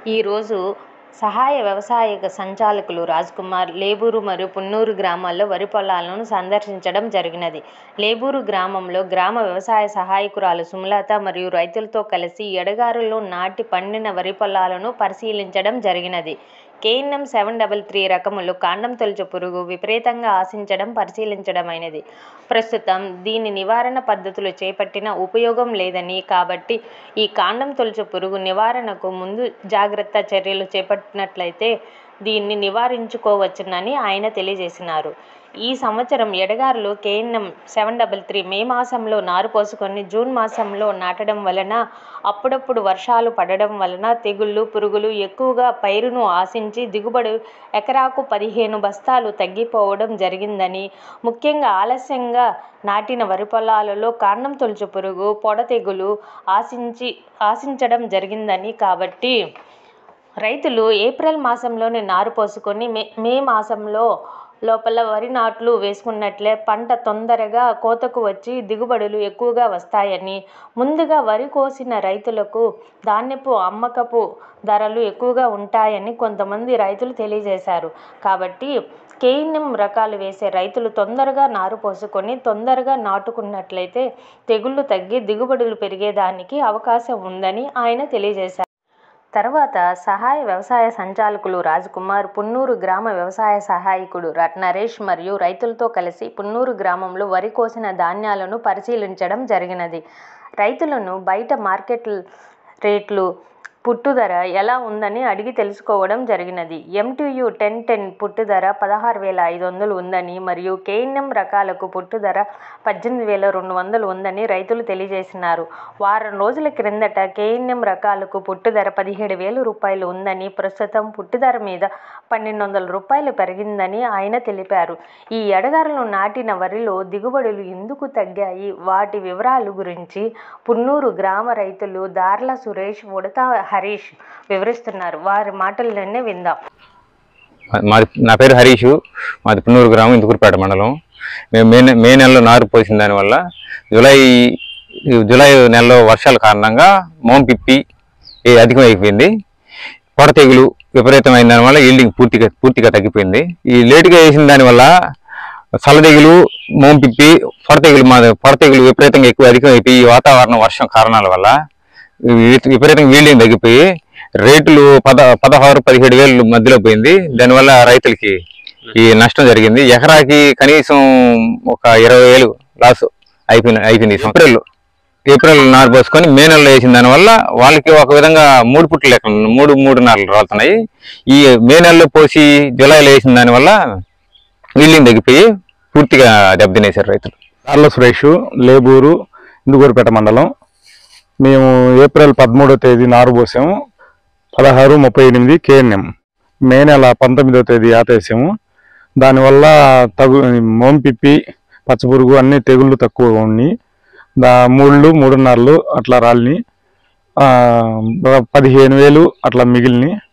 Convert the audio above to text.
ఈరోజు సహాయ వ్యవసాయ సంచాలకులు రాజ్కుమార్ లేబూరు మరియు పున్నూరు గ్రామాల్లో వరి పొలాలను సందర్శించడం జరిగినది. లేబూరు గ్రామంలో గ్రామ వ్యవసాయ సహాయకురాలు సుమలత మరియు రైతులతో కలిసి ఎడగారుల్లో నాటి పండిన వరి పొలాలను పరిశీలించడం జరిగినది. KNM 733 రకములు కాండం తొలుచు పురుగు విపరీతంగా ఆశించడం పరిశీలించడమైనది. ప్రస్తుతం దీని నివారణ పద్ధతులు చేపట్టిన ఉపయోగం లేదని, కాబట్టి ఈ కాండం తొలుచు పురుగు నివారణకు ముందు జాగ్రత్త చర్యలు చేపట్టినట్లయితే దీన్ని నివారించుకోవచ్చునని ఆయన తెలియజేసినారు. ఈ సంవత్సరం ఎడగారులో KNM 733 మే మాసంలో నారు పోసుకొని జూన్ మాసంలో నాటడం వలన అప్పుడప్పుడు వర్షాలు పడడం వలన తెగుళ్ళు, పురుగులు ఎక్కువగా పైరును ఆశించి దిగుబడి ఎకరాకు 15 బస్తాలు తగ్గిపోవడం జరిగిందని, ముఖ్యంగా ఆలస్యంగా నాటిన వరి పొలాలలో కాండం తొలుచు పురుగు, పొడ తెగులు ఆశించడం జరిగిందని, కాబట్టి రైతులు ఏప్రిల్ మాసంలోనే నారు పోసుకొని మే మాసంలో లోపల వరి నాట్లు వేసుకున్నట్లే పంట తొందరగా కోతకు వచ్చి దిగుబడులు ఎక్కువగా వస్తాయని, ముందుగా వరి కోసిన రైతులకు ధాన్యపు అమ్మకపు ధరలు ఎక్కువగా ఉంటాయని కొంతమంది రైతులు తెలియజేశారు. కాబట్టి KNM రకాలు వేసే రైతులు తొందరగా నారు పోసుకొని తొందరగా నాటుకున్నట్లయితే తెగుళ్లు తగ్గి దిగుబడులు పెరిగేదానికి అవకాశం ఉందని ఆయన తెలియజేశారు. తర్వాత సహాయ వ్యవసాయ సంచాలకులు రాజ్కుమార్, పున్నూరు గ్రామ వ్యవసాయ సహాయకుడు నరేష్ మరియు రైతులతో కలిసి పున్నూరు గ్రామంలో వరి కోసిన ధాన్యాలను పరిశీలించడం జరిగినది. రైతులను బయట మార్కెట్ రేట్లు, పుట్టు ధర ఎలా ఉందని అడిగి తెలుసుకోవడం జరిగినది. MTU 1010 పుట్టు ధర 16,500 ఉందని మరియు KNM రకాలకు పుట్టు ధర 18,200 ఉందని రైతులు తెలియజేసినారు. వారం రోజుల క్రిందట KNM రకాలకు పుట్టు ధర 17,000 రూపాయలు ఉందని, ప్రస్తుతం పుట్టు ధర మీద 1,200 రూపాయలు పెరిగిందని ఆయన తెలిపారు. ఈ ఎడగారులో నాటిన వరిలో దిగుబడులు ఎందుకు తగ్గాయి, వాటి వివరాల గురించి పున్నూరు గ్రామ రైతులు దార్ల సురేష్, ఉడత హరీష్ వివరిస్తున్నారు. వారి మాటల్లోనే విందాం. నా పేరు హరీష్, మాది పున్నూరు గ్రామం, ఇందుకూరుపేట మండలం. మేము మే నెలలో నారు పోసిన దానివల్ల జూలై నెలలో వర్షాల కారణంగా మోంపిప్పి అధికమైపోయింది. పొడ తెగులు విపరీతమైన దానివల్ల ఈల్డింగ్ పూర్తిగా తగ్గిపోయింది. ఈ లేటుగా వేసిన దానివల్ల చల్లదెగులు, మోంపిప్పి, పొడ తెగులు విపరీతంగా అధికమైపోయి ఈ వాతావరణం వర్షం కారణాల వల్ల విపరీతంగా ఈల్డింగ్ తగ్గిపోయి రేట్లు 16,000-17,000 మధ్యలో పోయింది. దానివల్ల రైతులకి ఈ నష్టం జరిగింది. ఎకరాకి కనీసం ఒక 20,000 లాస్ అయిపోయింది. ఏప్రిల్ నారు పోసుకొని మే నెలలో వేసిన దానివల్ల వాళ్ళకి ఒక విధంగా 3 పుట్లు లెక్క 3 నారులు రాలుతున్నాయి. ఈ మే నెలలో పోసి జూలైలో వేసిన దానివల్ల ఈల్డింగ్ తగ్గిపోయి పూర్తిగా దెబ్బతినేశారు రైతులు. దార్ల సురేష్, లేబూరు, ఇందుకూరుపేట మండలం. మేము ఏప్రిల్ 13వ తేదీ నారు పోసాము. 1638 KNM. మే నెల 19వ తేదీ ఆతేసాము. దానివల్ల మోంపిప్పి, పచ్చపురుగు అన్ని తెగుళ్ళు తక్కువ ఉన్నాయి. మూళ్ళు 3 నార్లు అట్లా రాలిని 15,000 అట్లా మిగిలిని.